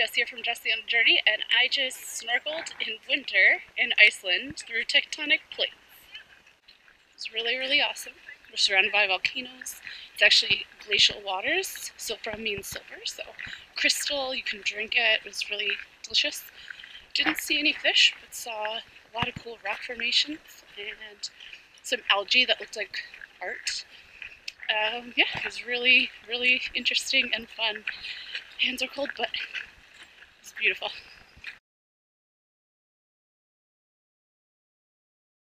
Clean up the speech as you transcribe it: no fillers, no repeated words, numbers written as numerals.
Jess here from Jesse on a Journey, and I just snorkeled in winter in Iceland through tectonic plates. It was really, really awesome. We're surrounded by volcanoes. It's actually glacial waters. Silfra means silver, so crystal, you can drink it. It was really delicious. Didn't see any fish, but saw a lot of cool rock formations and some algae that looked like art. Yeah, it was really, really interesting and fun. Hands are cold, but it's beautiful.